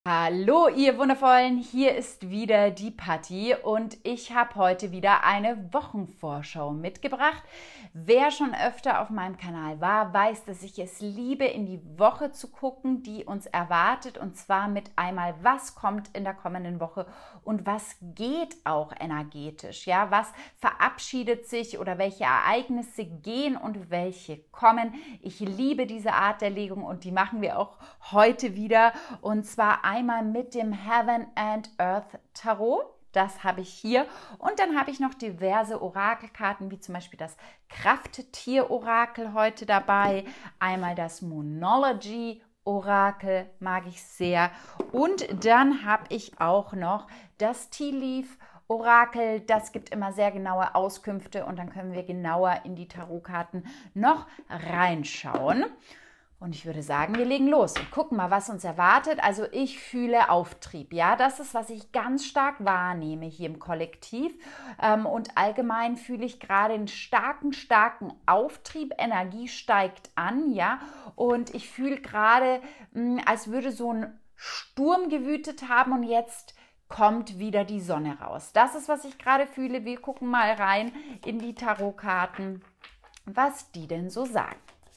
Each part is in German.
Hallo ihr Wundervollen, hier ist wieder die Patti und ich habe heute wieder eine Wochenvorschau mitgebracht. Wer schon öfter auf meinem Kanal war, weiß, dass ich es liebe, in die Woche zu gucken, die uns erwartet, und zwar mit einmal, was kommt in der kommenden Woche und was geht auch energetisch, ja, was verabschiedet sich oder welche Ereignisse gehen und welche kommen. Ich liebe diese Art der Legung und die machen wir auch heute wieder, und zwar einmal mit dem Heaven and Earth Tarot. Das habe ich hier. Und dann habe ich noch diverse Orakelkarten, wie zum Beispiel das Krafttier-Orakel heute dabei. Einmal das Moonology-Orakel, mag ich sehr. Und dann habe ich auch noch das Tea Leaf Orakel. Das gibt immer sehr genaue Auskünfte und dann können wir genauer in die Tarotkarten noch reinschauen. Und ich würde sagen, wir legen los und gucken mal, was uns erwartet. Also ich fühle Auftrieb, ja, das ist, was ich ganz stark wahrnehme hier im Kollektiv. Und allgemein fühle ich gerade einen starken Auftrieb. Energie steigt an, ja. Und ich fühle gerade, als würde so ein Sturm gewütet haben und jetzt kommt wieder die Sonne raus. Das ist, was ich gerade fühle. Wir gucken mal rein in die Tarotkarten, was die denn so sagen.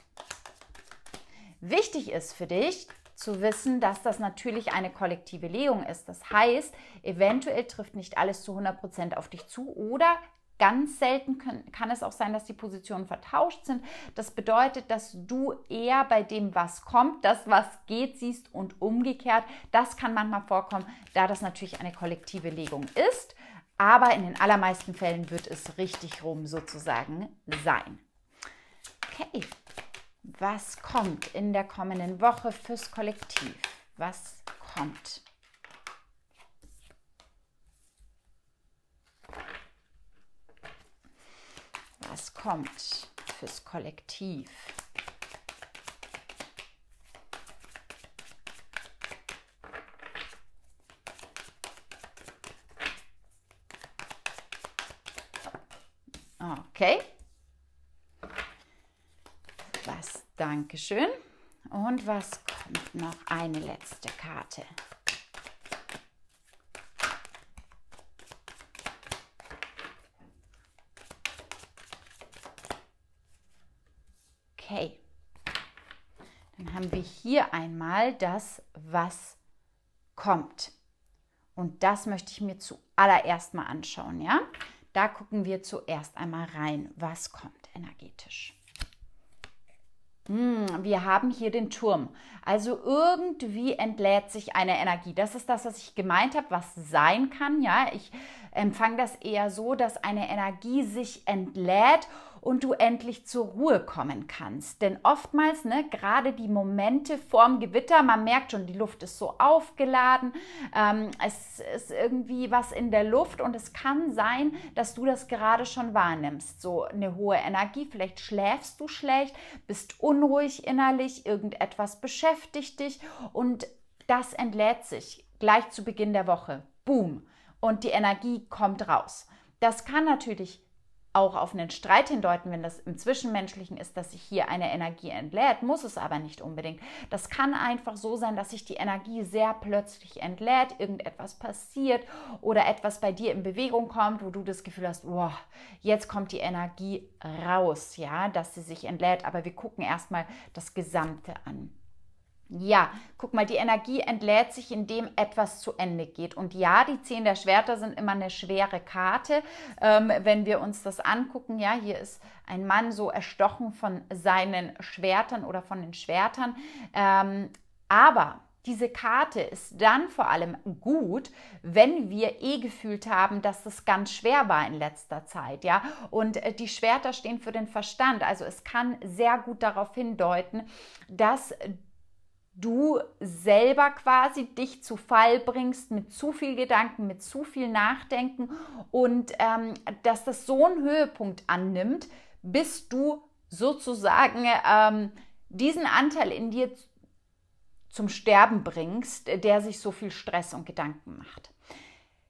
Wichtig ist für dich zu wissen, dass das natürlich eine kollektive Legung ist. Das heißt, eventuell trifft nicht alles zu 100% auf dich zu oder ganz selten kann es auch sein, dass die Positionen vertauscht sind. Das bedeutet, dass du eher bei dem, was kommt, das, was geht, siehst und umgekehrt. Das kann manchmal vorkommen, da das natürlich eine kollektive Legung ist. Aber in den allermeisten Fällen wird es richtig rum sozusagen sein. Okay. Was kommt in der kommenden Woche fürs Kollektiv? Was kommt? Was kommt fürs Kollektiv? Okay. Dankeschön. Und was kommt noch? Eine letzte Karte. Okay. Dann haben wir hier einmal das, was kommt. Und das möchte ich mir zuallererst mal anschauen, ja? Da gucken wir zuerst einmal rein, was kommt energetisch. Wir haben hier den Turm. Also irgendwie entlädt sich eine Energie. Das ist das, was ich gemeint habe, was sein kann. Ja, ich empfange das eher so, dass eine Energie sich entlädt und du endlich zur Ruhe kommen kannst. Denn oftmals, ne, gerade die Momente vorm Gewitter, man merkt schon, die Luft ist so aufgeladen, es ist irgendwie was in der Luft und es kann sein, dass du das gerade schon wahrnimmst. So eine hohe Energie, vielleicht schläfst du schlecht, bist unruhig innerlich, irgendetwas beschäftigt dich und das entlädt sich gleich zu Beginn der Woche. Boom! Und die Energie kommt raus. Das kann natürlich auch auf einen Streit hindeuten, wenn das im Zwischenmenschlichen ist, dass sich hier eine Energie entlädt, muss es aber nicht unbedingt. Das kann einfach so sein, dass sich die Energie sehr plötzlich entlädt, irgendetwas passiert oder etwas bei dir in Bewegung kommt, wo du das Gefühl hast, wow, jetzt kommt die Energie raus, ja, dass sie sich entlädt. Aber wir gucken erstmal das Gesamte an. Ja, guck mal, die Energie entlädt sich, indem etwas zu Ende geht. Und ja, die 10 der Schwerter sind immer eine schwere Karte. Wenn wir uns das angucken, ja, hier ist ein Mann so erstochen von seinen Schwertern oder von den Schwertern. Aber diese Karte ist dann vor allem gut, wenn wir gefühlt haben, dass das ganz schwer war in letzter Zeit, ja. Und die Schwerter stehen für den Verstand. Also es kann sehr gut darauf hindeuten, dass du selber quasi dich zu Fall bringst mit zu viel Gedanken, mit zu viel Nachdenken und dass das so einen Höhepunkt annimmt, bis du sozusagen diesen Anteil in dir zum Sterben bringst, der sich so viel Stress und Gedanken macht.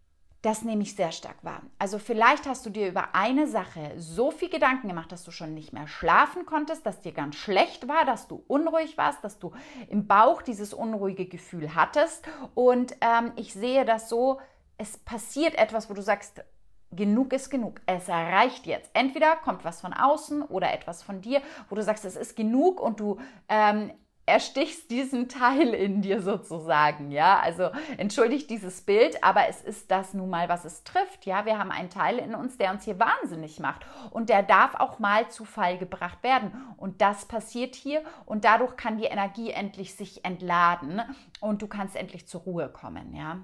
Das nehme ich sehr stark wahr. Also vielleicht hast du dir über eine Sache so viel Gedanken gemacht, dass du schon nicht mehr schlafen konntest, dass dir ganz schlecht war, dass du unruhig warst, dass du im Bauch dieses unruhige Gefühl hattest. Und ich sehe das so, es passiert etwas, wo du sagst, genug ist genug. Es reicht jetzt. Entweder kommt was von außen oder etwas von dir, wo du sagst, es ist genug und du erstichst diesen Teil in dir sozusagen, ja, also entschuldigt dieses Bild, aber es ist das nun mal, was es trifft, ja, wir haben einen Teil in uns, der uns hier wahnsinnig macht und der darf auch mal zu Fall gebracht werden und das passiert hier und dadurch kann die Energie endlich sich entladen und du kannst endlich zur Ruhe kommen, ja,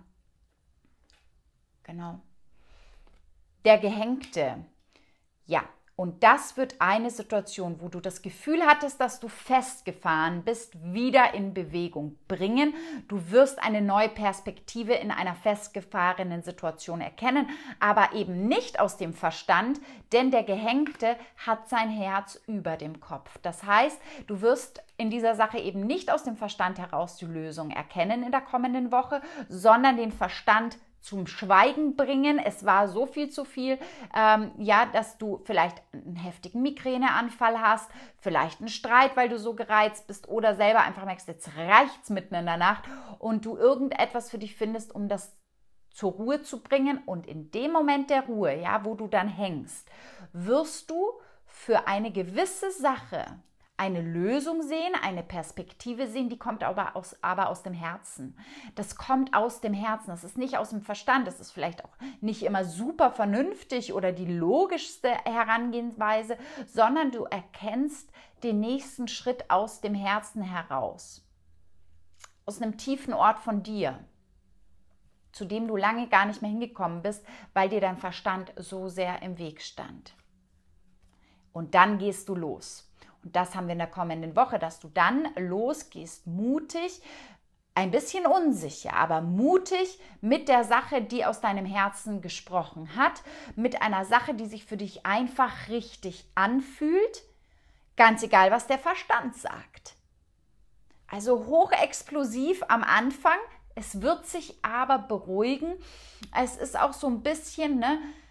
genau. Der Gehängte, ja. Und das wird eine Situation, wo du das Gefühl hattest, dass du festgefahren bist, wieder in Bewegung bringen. Du wirst eine neue Perspektive in einer festgefahrenen Situation erkennen, aber eben nicht aus dem Verstand, denn der Gehängte hat sein Herz über dem Kopf. Das heißt, du wirst in dieser Sache eben nicht aus dem Verstand heraus die Lösung erkennen in der kommenden Woche, sondern den Verstand zum Schweigen bringen. Es war so viel zu viel, ja, dass du vielleicht einen heftigen Migräneanfall hast, vielleicht einen Streit, weil du so gereizt bist oder selber einfach merkst, jetzt reicht's mitten in der Nacht und du irgendetwas für dich findest, um das zur Ruhe zu bringen und in dem Moment der Ruhe, ja, wo du dann hängst, wirst du für eine gewisse Sache eine Lösung sehen, eine Perspektive sehen, die kommt aber aus dem Herzen. Das kommt aus dem Herzen, das ist nicht aus dem Verstand, das ist vielleicht auch nicht immer super vernünftig oder die logischste Herangehensweise, sondern du erkennst den nächsten Schritt aus dem Herzen heraus, aus einem tiefen Ort von dir, zu dem du lange gar nicht mehr hingekommen bist, weil dir dein Verstand so sehr im Weg stand. Und dann gehst du los. Und das haben wir in der kommenden Woche, dass du dann losgehst, mutig, ein bisschen unsicher, aber mutig mit der Sache, die aus deinem Herzen gesprochen hat, mit einer Sache, die sich für dich einfach richtig anfühlt, ganz egal, was der Verstand sagt. Also hochexplosiv am Anfang, es wird sich aber beruhigen. Es ist auch so ein bisschen,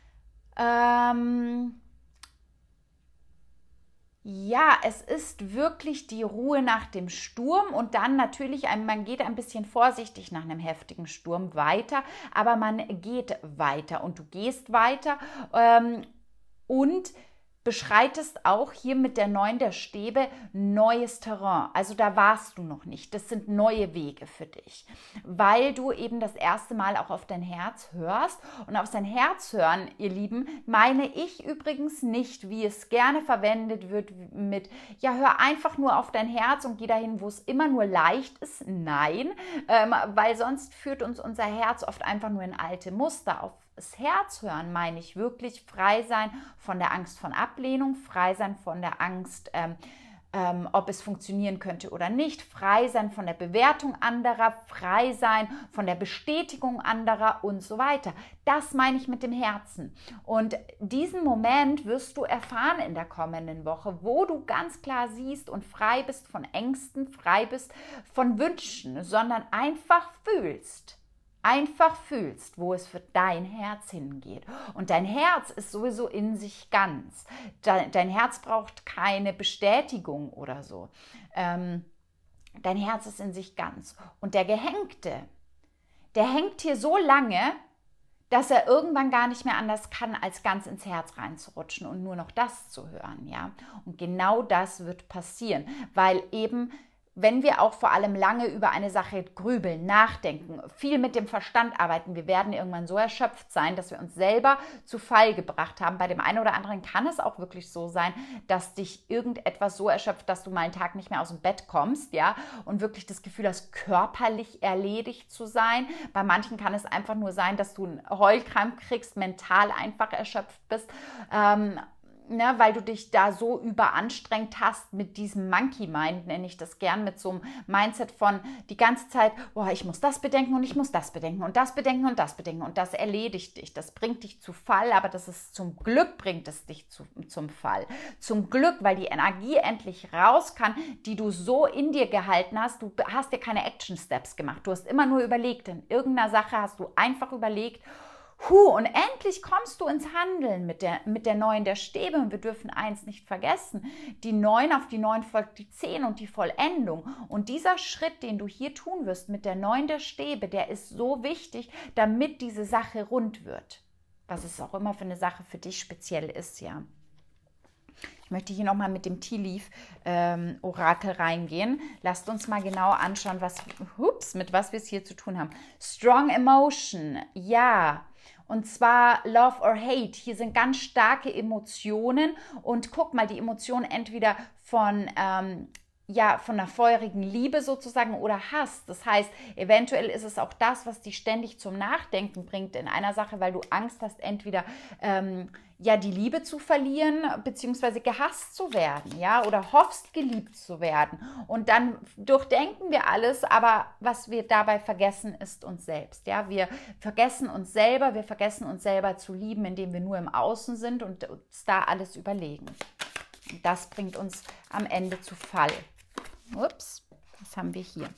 ja, es ist wirklich die Ruhe nach dem Sturm und dann natürlich, man geht ein bisschen vorsichtig nach einem heftigen Sturm weiter, aber man geht weiter und du gehst weiter und beschreitest auch hier mit der 9 der Stäbe neues Terrain. Also da warst du noch nicht. Das sind neue Wege für dich, weil du eben das erste Mal auch auf dein Herz hörst. Und auf sein Herz hören, ihr Lieben, meine ich übrigens nicht, wie es gerne verwendet wird mit, ja, hör einfach nur auf dein Herz und geh dahin, wo es immer nur leicht ist. Nein, weil sonst führt uns unser Herz oft einfach nur in alte Muster. Auf das Herz hören meine ich wirklich frei sein von der Angst von Ablehnung, frei sein von der Angst, ob es funktionieren könnte oder nicht, frei sein von der Bewertung anderer, frei sein von der Bestätigung anderer und so weiter. Das meine ich mit dem Herzen. Und diesen Moment wirst du erfahren in der kommenden Woche, wo du ganz klar siehst und frei bist von Ängsten, frei bist von Wünschen, sondern einfach fühlst. Einfach fühlst, wo es für dein Herz hingeht. Und dein Herz ist sowieso in sich ganz. Dein Herz braucht keine Bestätigung oder so. Dein Herz ist in sich ganz. Und der Gehängte, der hängt hier so lange, dass er irgendwann gar nicht mehr anders kann, als ganz ins Herz reinzurutschen und nur noch das zu hören. Ja? Und genau das wird passieren, weil eben wenn wir auch vor allem lange über eine Sache grübeln, nachdenken, viel mit dem Verstand arbeiten, wir werden irgendwann so erschöpft sein, dass wir uns selber zu Fall gebracht haben. Bei dem einen oder anderen kann es auch wirklich so sein, dass dich irgendetwas so erschöpft, dass du mal einen Tag nicht mehr aus dem Bett kommst, ja, und wirklich das Gefühl hast, körperlich erledigt zu sein. Bei manchen kann es einfach nur sein, dass du einen Heulkrampf kriegst, mental einfach erschöpft bist, weil du dich da so überanstrengt hast mit diesem Monkey Mind, nenne ich das gern, mit so einem Mindset von die ganze Zeit, boah, ich muss das bedenken und ich muss das bedenken und das bedenken und das bedenken und das erledigt dich, das bringt dich zu Fall, aber das ist zum Glück bringt es dich zum Fall. Zum Glück, weil die Energie endlich raus kann, die du so in dir gehalten hast, du hast dir keine Action Steps gemacht, du hast immer nur überlegt, in irgendeiner Sache hast du einfach überlegt, Und endlich kommst du ins Handeln mit der 9 der Stäbe. Und wir dürfen eins nicht vergessen, die 9, auf die 9 folgt die 10 und die Vollendung. Und dieser Schritt, den du hier tun wirst mit der 9 der Stäbe, der ist so wichtig, damit diese Sache rund wird. Was es auch immer für eine Sache für dich speziell ist, ja. Ich möchte hier nochmal mit dem Tea Leaf Orakel reingehen. Lasst uns mal genau anschauen, mit was wir es hier zu tun haben. Strong Emotion, ja. Und zwar Love or Hate. Hier sind ganz starke Emotionen. Und guck mal, die Emotionen entweder von einer feurigen Liebe sozusagen oder Hass. Das heißt, eventuell ist es auch das, was dich ständig zum Nachdenken bringt in einer Sache, weil du Angst hast, entweder die Liebe zu verlieren, beziehungsweise gehasst zu werden, ja, oder hoffst, geliebt zu werden. Und dann durchdenken wir alles, aber was wir dabei vergessen, ist uns selbst, ja. Wir vergessen uns selber zu lieben, indem wir nur im Außen sind und uns da alles überlegen. Das bringt uns am Ende zu Fall. Ups, was haben wir hier?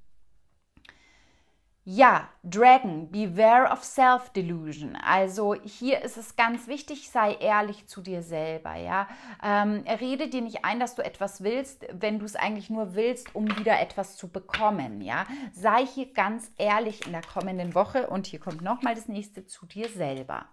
Ja, Dragon, beware of self-delusion. Also hier ist es ganz wichtig, sei ehrlich zu dir selber. Ja? Rede dir nicht ein, dass du etwas willst, wenn du es eigentlich nur willst, um wieder etwas zu bekommen. Ja? Sei hier ganz ehrlich in der kommenden Woche. Und hier kommt nochmal das nächste, zu dir selber.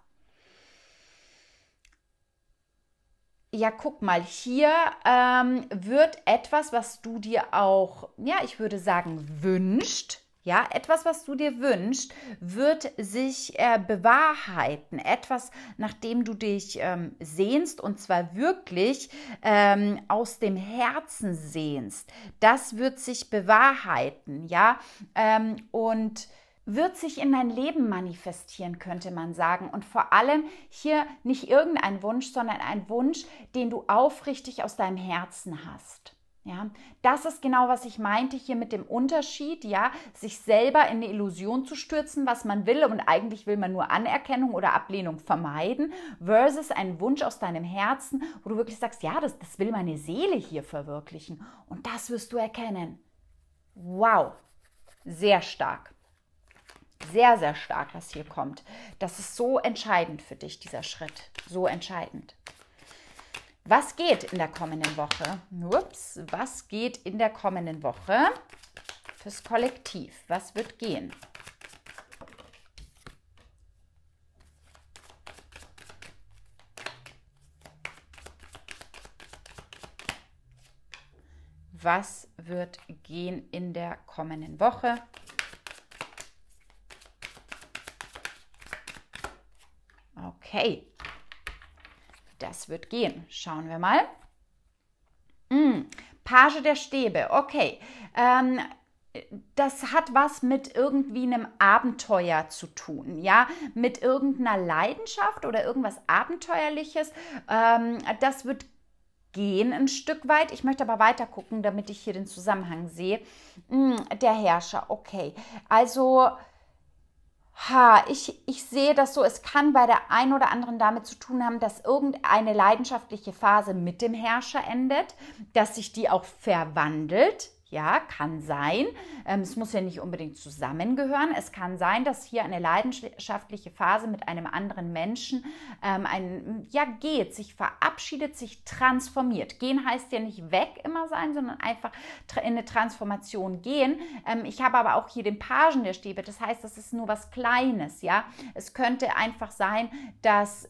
Ja, guck mal, hier wird etwas, was du dir auch, ja, ich würde sagen, wünscht, ja, etwas, was du dir wünschst, wird sich bewahrheiten. Etwas, nach dem du dich sehnst, und zwar wirklich aus dem Herzen sehnst. Das wird sich bewahrheiten, ja, und wird sich in dein Leben manifestieren, könnte man sagen. Und vor allem hier nicht irgendein Wunsch, sondern ein Wunsch, den du aufrichtig aus deinem Herzen hast. Ja, das ist genau, was ich meinte hier mit dem Unterschied, ja, sich selber in eine Illusion zu stürzen, was man will, und eigentlich will man nur Anerkennung oder Ablehnung vermeiden, versus ein Wunsch aus deinem Herzen, wo du wirklich sagst, ja, das will meine Seele hier verwirklichen. Und das wirst du erkennen. Wow, sehr stark. Sehr, sehr stark, was hier kommt. Das ist so entscheidend für dich, dieser Schritt. So entscheidend. Was geht in der kommenden Woche? Ups, was geht in der kommenden Woche fürs Kollektiv? Was wird gehen? Was wird gehen in der kommenden Woche? Okay, das wird gehen. Schauen wir mal. Page der Stäbe, okay. Das hat was mit irgendwie einem Abenteuer zu tun, ja, mit irgendeiner Leidenschaft oder irgendwas Abenteuerliches. Das wird gehen ein Stück weit. Ich möchte aber weiter gucken, damit ich hier den Zusammenhang sehe. Der Herrscher, okay. Also ich sehe das so, es kann bei der einen oder anderen damit zu tun haben, dass irgendeine leidenschaftliche Phase mit dem Herrscher endet, dass sich die auch verwandelt. Ja, kann sein. Es muss ja nicht unbedingt zusammengehören. Es kann sein, dass hier eine leidenschaftliche Phase mit einem anderen Menschen geht, sich verabschiedet, sich transformiert. Gehen heißt ja nicht weg immer sein, sondern einfach in eine Transformation gehen. Ich habe aber auch hier den Pagen der Stäbe. Das heißt, das ist nur was Kleines. Ja, es könnte einfach sein, dass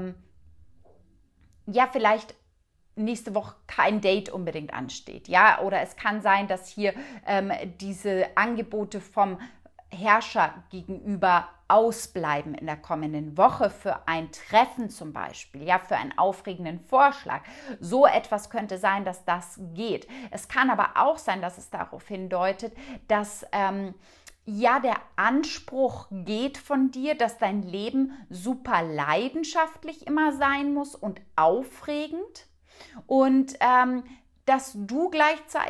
vielleicht nächste Woche kein Date unbedingt ansteht, ja, oder es kann sein, dass hier diese Angebote vom Herrscher gegenüber ausbleiben in der kommenden Woche für ein Treffen zum Beispiel, ja, für einen aufregenden Vorschlag. So etwas könnte sein, dass das geht. Es kann aber auch sein, dass es darauf hindeutet, dass der Anspruch geht von dir, dass dein Leben super leidenschaftlich immer sein muss und aufregend. Und dass du gleichzeitig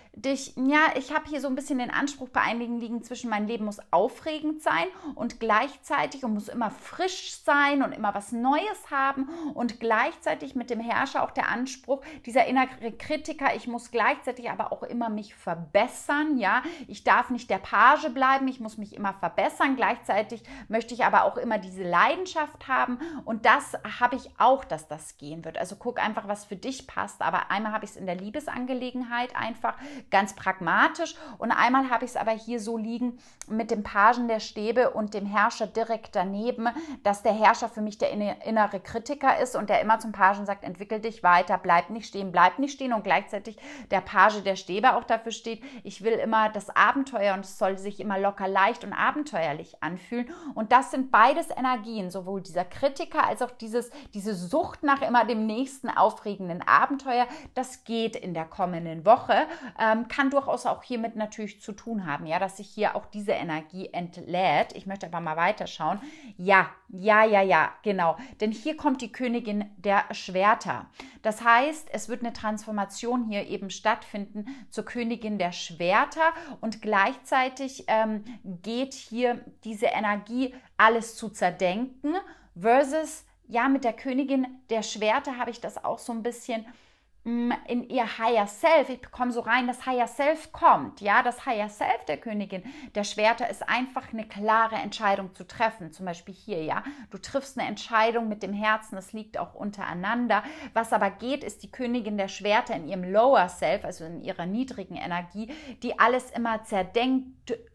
ja, ich habe hier so ein bisschen den Anspruch bei einigen liegen zwischen, mein Leben muss aufregend sein und gleichzeitig und muss immer frisch sein und immer was Neues haben und gleichzeitig mit dem Herrscher auch der Anspruch, dieser innere Kritiker, ich muss gleichzeitig aber auch immer mich verbessern, ja, ich darf nicht der Page bleiben, ich muss mich immer verbessern, gleichzeitig möchte ich aber auch immer diese Leidenschaft haben und das habe ich auch, dass das gehen wird. Also guck einfach, was für dich passt, aber einmal habe ich es in der Liebesangelegenheit einfach ganz pragmatisch und einmal habe ich es aber hier so liegen mit dem Pagen der Stäbe und dem Herrscher direkt daneben, dass der Herrscher für mich der innere Kritiker ist und der immer zum Pagen sagt, entwickel dich weiter, bleib nicht stehen und gleichzeitig der Page der Stäbe auch dafür steht, ich will immer das Abenteuer und es soll sich immer locker leicht und abenteuerlich anfühlen und das sind beides Energien, sowohl dieser Kritiker als auch diese Sucht nach immer dem nächsten aufregenden Abenteuer, das geht in der kommenden Woche, kann durchaus auch hiermit natürlich zu tun haben, ja, dass sich hier auch diese Energie entlädt. Ich möchte aber mal weiterschauen. Ja, genau. Denn hier kommt die Königin der Schwerter. Das heißt, es wird eine Transformation hier eben stattfinden zur Königin der Schwerter und gleichzeitig geht hier diese Energie, alles zu zerdenken versus, ja, mit der Königin der Schwerter habe ich das auch so ein bisschen in ihr Higher Self, ich bekomme so rein, das Higher Self kommt, ja, das Higher Self der Königin der Schwerter ist einfach eine klare Entscheidung zu treffen, zum Beispiel hier, ja, du triffst eine Entscheidung mit dem Herzen, das liegt auch untereinander, was aber geht, ist die Königin der Schwerter in ihrem Lower Self, also in ihrer niedrigen Energie, die alles immer zerdenkt,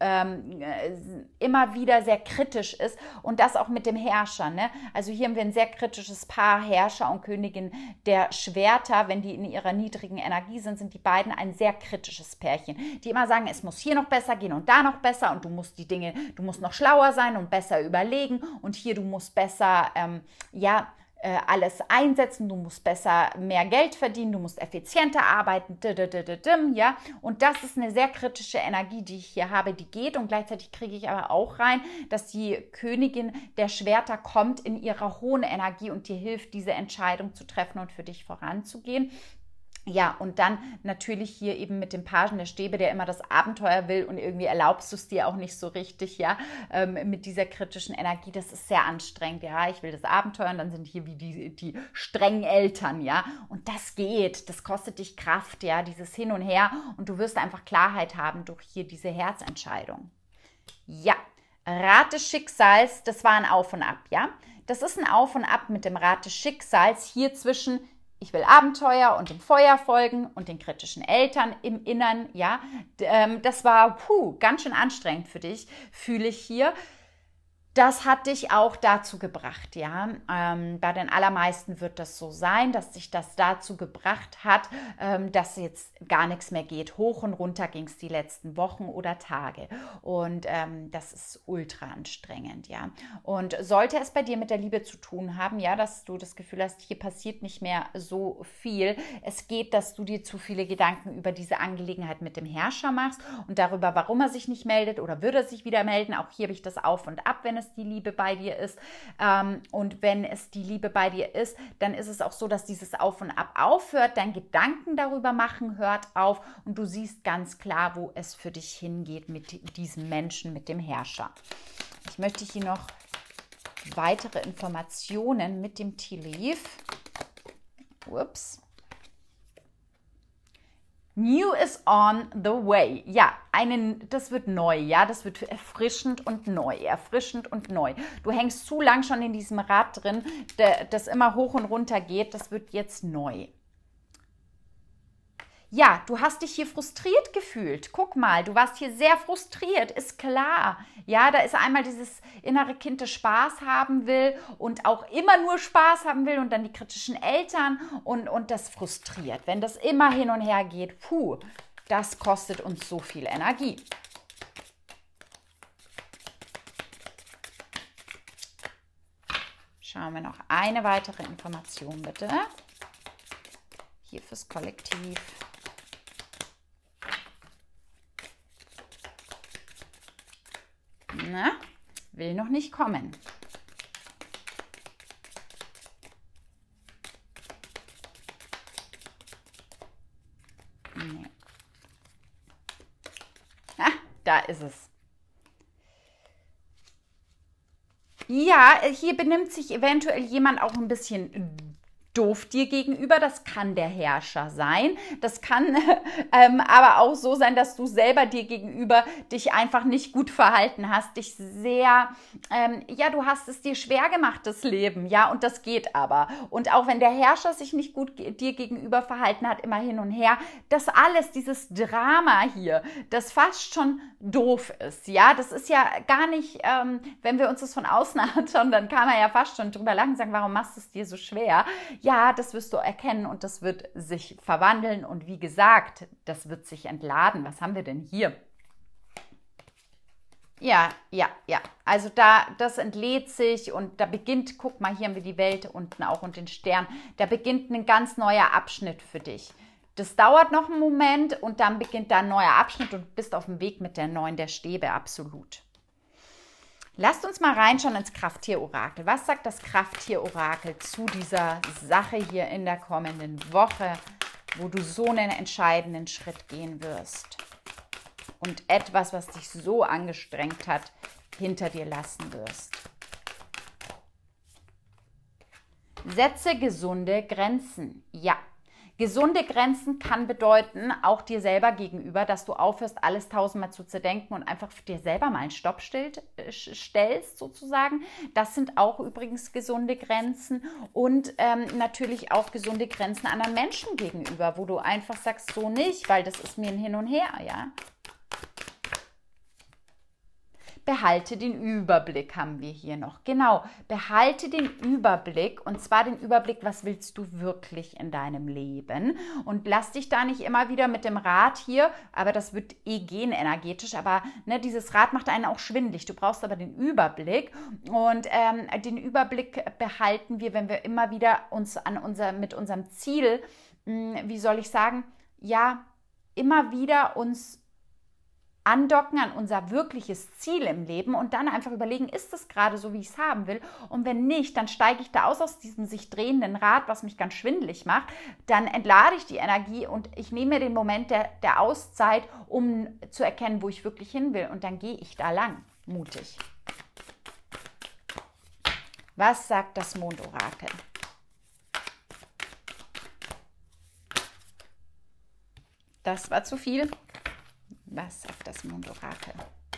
immer wieder sehr kritisch ist und das auch mit dem Herrscher, ne, also hier haben wir ein sehr kritisches Paar, Herrscher und Königin der Schwerter, wenn die in ihrer niedrigen Energie sind die beiden ein sehr kritisches Pärchen, die immer sagen, es muss hier noch besser gehen und da noch besser und du musst die Dinge, du musst noch schlauer sein und besser überlegen und hier du musst besser, alles einsetzen, du musst besser mehr Geld verdienen, du musst effizienter arbeiten, ja, und das ist eine sehr kritische Energie, die ich hier habe, die geht und gleichzeitig kriege ich aber auch rein, dass die Königin der Schwerter kommt in ihrer hohen Energie und dir hilft, diese Entscheidung zu treffen und für dich voranzugehen. Ja, und dann natürlich hier eben mit dem Pagen der Stäbe, der immer das Abenteuer will und irgendwie erlaubst du es dir auch nicht so richtig, ja, mit dieser kritischen Energie, das ist sehr anstrengend, ja, ich will das Abenteuer und dann sind hier wie die strengen Eltern, ja, und das geht, das kostet dich Kraft, ja, dieses Hin und Her und du wirst einfach Klarheit haben durch hier diese Herzentscheidung. Ja, Rad des Schicksals, das war ein Auf und Ab, ja, das ist ein Auf und Ab mit dem Rad des Schicksals hier zwischen ich will Abenteuer und dem Feuer folgen und den kritischen Eltern im Innern, ja, das war ganz schön anstrengend für dich, fühle ich hier. Das hat dich auch dazu gebracht, ja. Bei den allermeisten wird das so sein, dass sich das dazu gebracht hat, dass jetzt gar nichts mehr geht. Hoch und runter ging es die letzten Wochen oder Tage. Und das ist ultra anstrengend, ja. Und sollte es bei dir mit der Liebe zu tun haben, ja, dass du das Gefühl hast, hier passiert nicht mehr so viel. Es geht, dass du dir zu viele Gedanken über diese Angelegenheit mit dem Herrscher machst und darüber, warum er sich nicht meldet oder würde er sich wieder melden. Auch hier habe ich das Auf und Ab, wenn es die Liebe bei dir ist. Und wenn es die Liebe bei dir ist, dann ist es auch so, dass dieses Auf und Ab aufhört, dein Gedanken darüber machen hört auf und du siehst ganz klar, wo es für dich hingeht mit diesem Menschen, mit dem Herrscher. Ich möchte hier noch weitere Informationen mit dem Tea Leaf. Ups. New is on the way. Ja, das wird neu, ja, das wird erfrischend und neu. Du hängst zu lang schon in diesem Rad drin, das immer hoch und runter geht, das wird jetzt neu. Ja, du hast dich hier frustriert gefühlt. Guck mal, du warst hier sehr frustriert, ist klar. Ja, da ist einmal dieses innere Kind, das Spaß haben will und auch immer nur Spaß haben will und dann die kritischen Eltern und das frustriert. Wenn das immer hin und her geht, das kostet uns so viel Energie. Schauen wir noch eine weitere Information, bitte. Hier fürs Kollektiv. Na, will noch nicht kommen. Nee. da ist es. Ja, hier benimmt sich eventuell jemand auch ein bisschen doof dir gegenüber. Das kann der Herrscher sein. Das kann aber auch so sein, dass du selber dir gegenüber dich einfach nicht gut verhalten hast, dich sehr, ja, du hast es dir schwer gemacht, das Leben, ja, und das geht aber. Und auch wenn der Herrscher sich nicht gut dir gegenüber verhalten hat, immer hin und her, das alles, dieses Drama hier, das fast schon doof ist, ja, das ist ja gar nicht, wenn wir uns das von außen anschauen, dann kann man ja fast schon drüber lachen und sagen, warum machst du es dir so schwer? Ja, das wirst du erkennen und das wird sich verwandeln und wie gesagt, das wird sich entladen. Was haben wir denn hier? Ja. Also das entlädt sich und da beginnt, guck mal, hier haben wir die Welt unten auch und den Stern. Da beginnt ein ganz neuer Abschnitt für dich. Das dauert noch einen Moment und dann beginnt da ein neuer Abschnitt und du bist auf dem Weg mit der 9 der Stäbe, absolut. Lasst uns mal reinschauen ins Krafttier-Orakel. Was sagt das Krafttier-Orakel zu dieser Sache hier in der kommenden Woche, wo du so einen entscheidenden Schritt gehen wirst und etwas, was dich so angestrengt hat, hinter dir lassen wirst? Setze gesunde Grenzen. Ja. Gesunde Grenzen kann bedeuten, auch dir selber gegenüber, dass du aufhörst, alles tausendmal zu zerdenken und einfach für dir selber mal einen Stopp stellst, sozusagen. Das sind auch übrigens gesunde Grenzen und natürlich auch gesunde Grenzen anderen Menschen gegenüber, wo du einfach sagst, so nicht, weil das ist mir ein Hin und Her, ja. Behalte den Überblick, haben wir hier noch. Genau, behalte den Überblick und zwar den Überblick, was willst du wirklich in deinem Leben? Und lass dich da nicht immer wieder mit dem Rad hier, aber das wird eh gehen energetisch, aber ne, dieses Rad macht einen auch schwindelig. Du brauchst aber den Überblick und den Überblick behalten wir, wenn wir immer wieder uns mit unserem Ziel, wie soll ich sagen, ja, immer wieder uns andocken an unser wirkliches Ziel im Leben und dann einfach überlegen, ist es gerade so, wie ich es haben will? Und wenn nicht, dann steige ich da aus diesem sich drehenden Rad, was mich ganz schwindelig macht. Dann entlade ich die Energie und ich nehme mir den Moment der Auszeit, um zu erkennen, wo ich wirklich hin will. Und dann gehe ich da lang, mutig. Was sagt das Mondorakel? Das war zu viel. Was sagt das Mondorakel?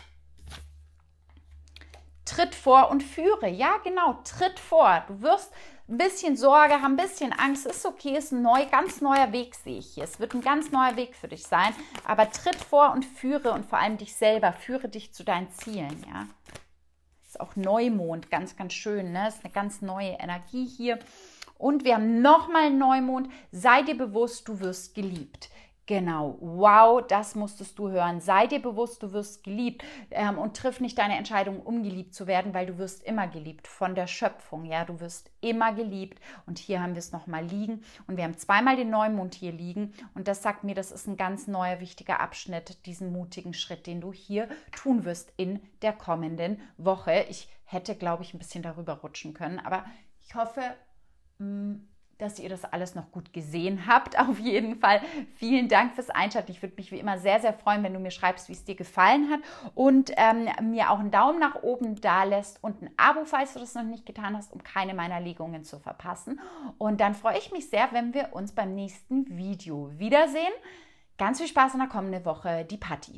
Tritt vor und führe. Ja, genau, tritt vor. Du wirst ein bisschen Sorge haben, ein bisschen Angst. Ist okay, ist ein ganz neuer Weg, sehe ich hier. Es wird ein ganz neuer Weg für dich sein. Aber tritt vor und führe und vor allem dich selber. Führe dich zu deinen Zielen, ja. Ist auch Neumond, ganz, ganz schön, ne? Ist eine ganz neue Energie hier. Und wir haben nochmal einen Neumond. Sei dir bewusst, du wirst geliebt. Genau, wow, das musstest du hören. Sei dir bewusst, du wirst geliebt und triff nicht deine Entscheidung, um geliebt zu werden, weil du wirst immer geliebt von der Schöpfung. Ja, du wirst immer geliebt und hier haben wir es nochmal liegen und wir haben zweimal den Neumond hier liegen und das sagt mir, das ist ein ganz neuer, wichtiger Abschnitt, diesen mutigen Schritt, den du hier tun wirst in der kommenden Woche. Ich hätte, glaube ich, ein bisschen darüber rutschen können, aber ich hoffe, dass ihr das alles noch gut gesehen habt. Auf jeden Fall vielen Dank fürs Einschalten. Ich würde mich wie immer sehr, sehr freuen, wenn du mir schreibst, wie es dir gefallen hat und mir auch einen Daumen nach oben da lässt und ein Abo, falls du das noch nicht getan hast, um keine meiner Legungen zu verpassen. Und dann freue ich mich sehr, wenn wir uns beim nächsten Video wiedersehen. Ganz viel Spaß in der kommenden Woche. Die Patti.